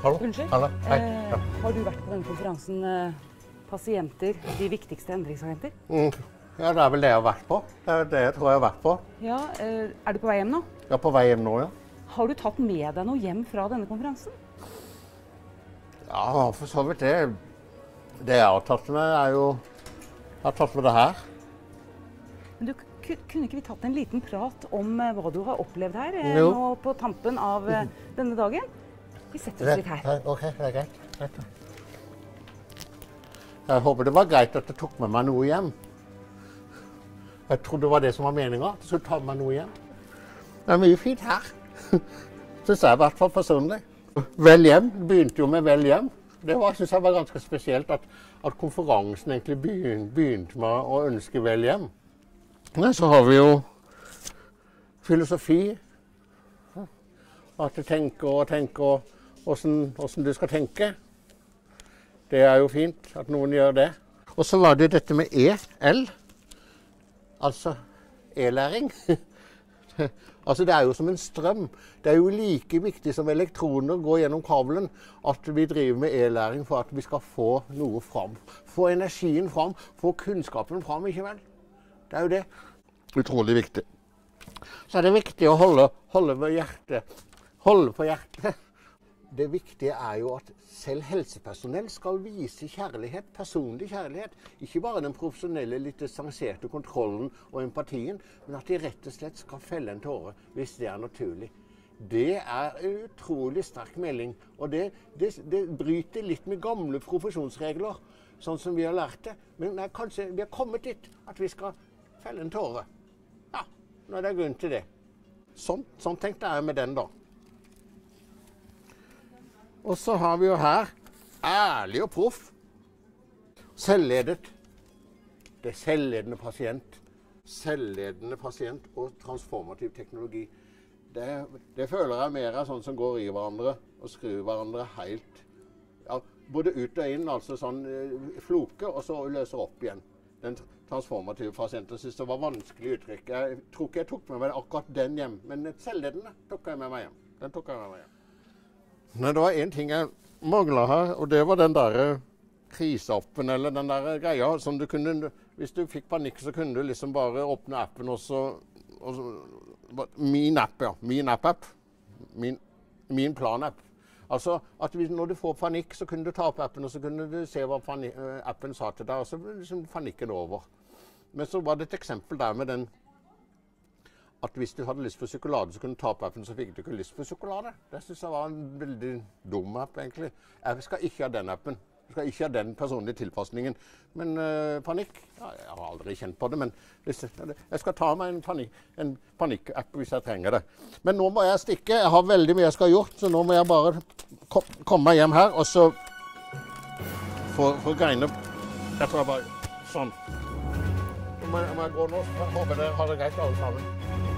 Hallo. Unnskyld. Hallo. Hei. Ja. Har du vært på denne konferansen Pasienter, de viktigste endringsagenter? Ja, det er vel det jeg har vært på. Det er det jeg tror jeg har vært på. Ja, er du på vei hjem nå? Jeg er på vei hjem nå, ja. Har du tatt med deg noe hjem fra denne konferansen? Ja, for så vidt det. Det jeg har tatt med er jo... Jeg har tatt med det her. Men du, kunne ikke vi tatt en liten prat om hva du har opplevd her nå på tampen av denne dagen? Vi setter oss litt her. Ok, det er greit. Jeg håper det var greit at jeg tok med meg noe hjem. Jeg trodde det var det som var meningen, at jeg skulle ta med meg noe hjem. Det er mye fint her. Synes jeg i hvert fall personlig. Vel hjem, begynte jo med vel hjem. Det synes jeg var ganske spesielt at konferansen egentlig begynte med å ønske vel hjem. Så har vi jo filosofi. At du tenker og tenker hvordan du skal tenke. Det er jo fint at noen gjør det. Og så var det dette med EL. Altså e-læring. Altså det er jo som en strøm. Det er jo like viktig som elektroner går gjennom kabelen at vi driver med e-læring for at vi skal få noe fram. Få energien fram, få kunnskapen fram, ikke vel? Det er jo det. Utrolig viktig. Så er det viktig å holde på hjertet. Holde på hjertet. Det viktige er jo at selv helsepersonell skal vise kjærlighet, personlig kjærlighet. Ikke bare den profesjonelle, litt distanserte kontrollen og empatien, men at de rett og slett skal felle en tåre hvis det er naturlig. Det er en utrolig sterk melding, og det bryter litt med gamle profesjonsregler, sånn som vi har lært det. Men kanskje vi har kommet dit at vi skal felle en tåre. Ja, nå er det grunn til det. Sånn tenkte jeg med den da. Og så har vi jo her ærlig og proff. Selvledet. Det er selvledende pasient. Selvledende pasient og transformativ teknologi. Det føler jeg mer er sånn som går i hverandre og skrur hverandre helt. Ja, både ut og inn, altså sånn floke, og så løser opp igjen. Den transformative pasienten synes det var vanskelig uttrykk. Jeg tror ikke jeg tok med meg akkurat den hjem, men selvledende tok jeg med meg hjem. Den tok jeg med meg hjem. Nei, det var en ting jeg manglet her, og det var den der kriseappen, eller den der greia som du kunne, hvis du fikk panikk, så kunne du liksom bare åpne appen og så min app, ja. Min app-app. Min plan-app. Altså, at når du får panikk, så kunne du ta opp appen, og så kunne du se hva appen sa til deg, og så ble liksom panikken over. Men så var det et eksempel der med den at hvis du hadde lyst på sjokolade, så kunne du ta opp appen, så fikk du ikke lyst på sjokolade. Det synes jeg var en veldig dum app, egentlig. Jeg skal ikke ha den appen. Jeg skal ikke ha den personlige tilpasningen. Men panikk, ja, jeg har aldri kjent på det, men jeg skal ta meg en panikk-app hvis jeg trenger det. Men nå må jeg stikke. Jeg har veldig mye jeg skal ha gjort, så nå må jeg bare komme meg hjem her, og så få greine. Jeg tror jeg bare sånn. Nå må jeg gå nå. Jeg håper dere har det greit alle sammen.